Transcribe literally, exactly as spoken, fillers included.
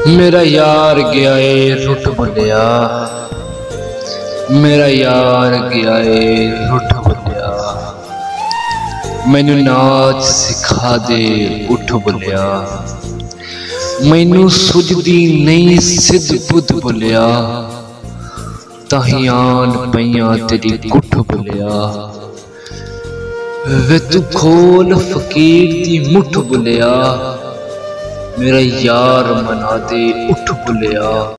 मेरा यार गया ए रुठ बुलिया, मेरा यार गया ए रुठ बुलिया, मैनू नाच सिखा दे उठ बुलिया, मैनू सुझदी नहीं सिद्ध बुद्ध बुलिया, ताहियान पईयां तेरी गुठ बुलिया, वे तू खोल फकीर दी मुठ बुलिया, मेरा यार मना दे उठ बुलिया।